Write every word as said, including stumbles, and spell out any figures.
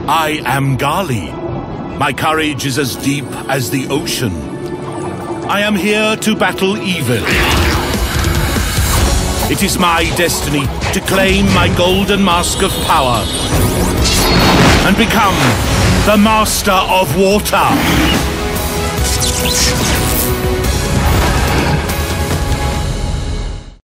I am Gali. My courage is as deep as the ocean. I am here to battle evil. It is my destiny to claim my golden mask of power and become the master of water.